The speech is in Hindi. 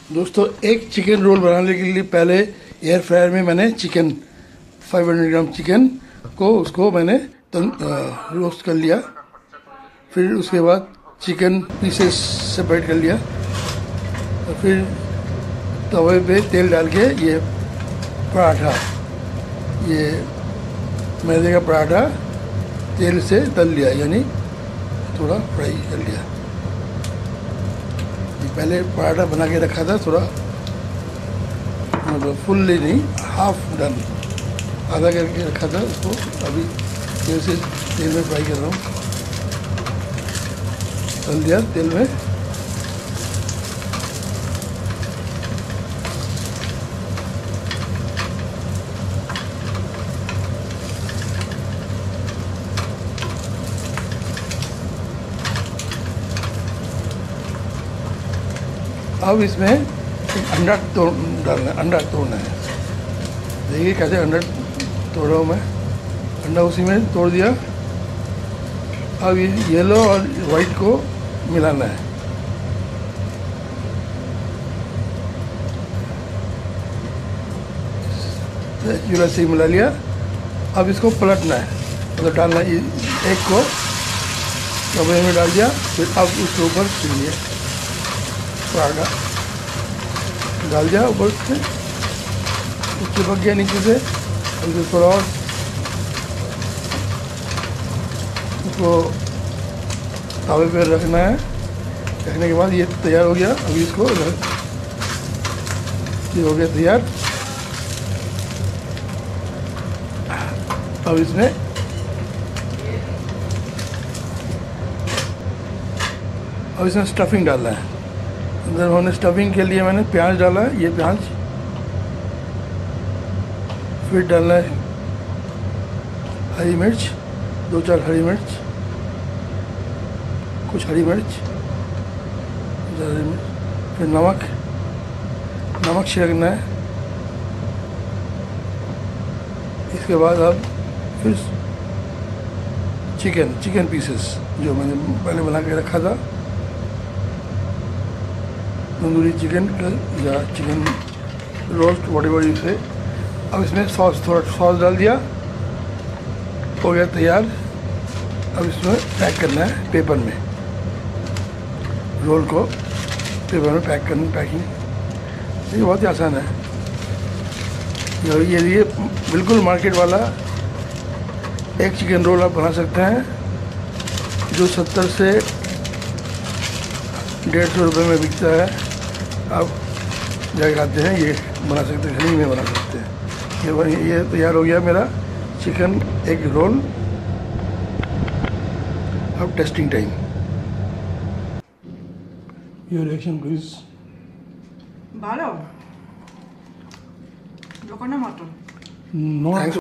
दोस्तों एक चिकन रोल बनाने के लिए पहले एयर फ्रायर में मैंने चिकन 500 ग्राम चिकन को उसको मैंने रोस्ट कर लिया। फिर उसके बाद चिकन पीसेस सेपरेट कर लिया और फिर तवे पे तेल डाल के ये पराठा, ये मैदे का पराठा तेल से तल लिया, यानी थोड़ा फ्राई कर लिया। पहले पराठा बना के रखा था, थोड़ा मतलब फुल्ली नहीं, हाफ डन, आधा करके रखा था उसको। अभी तेल में फ्राई कर रहा हूँ, तल दिया तेल में। अब इसमें एक अंडा डालना, अंडा तोड़ना है। देखिए कैसे अंडा तोड़ रहा हूँ मैं। अंडा उसी में तोड़ दिया। अब ये येलो और वाइट को मिलाना है। चूल्हा से मिला लिया। अब इसको पलटना है, मतलब डालना है। एक को कपड़े में डाल दिया, फिर अब उसके ऊपर छिड़िए पराठा डाल दिया ऊपर से, चिपक गया नीचे से। और थोड़ा और उसको तवे पे रखना है। रखने के बाद ये तैयार हो गया। अभी इसको ये हो गया तैयार। अब इसमें स्टफिंग डालना है। अंदर हमने स्टफिंग के लिए मैंने प्याज डाला है, ये प्याज। फिर डालना है हरी मिर्च, 2-4 हरी मिर्च, कुछ हरी मिर्च, फिर नमक छिड़कना है। इसके बाद अब फिर चिकन पीसेस जो मैंने पहले बना के रखा था, तंदूरी चिकन या चिकन रोस्ट वॉटेवर यू से। अब इसमें थोड़ा सॉस डाल दिया, हो गया तैयार। अब इसमें पैक करना है पेपर में, रोल को पेपर में पैक करना, पैकिंग। ये बहुत ही आसान है। ये बिल्कुल मार्केट वाला एक चिकन रोल आप बना सकते हैं, जो 70 से 150 रुपये में बिकता है। आप जाके खाते हैं, ये बना सकते हैं, घर में बना सकते हैं। ये तैयार हो गया मेरा चिकन एग रोल। अब testing time. Your reaction please. ভালো দোকানের মতন। নো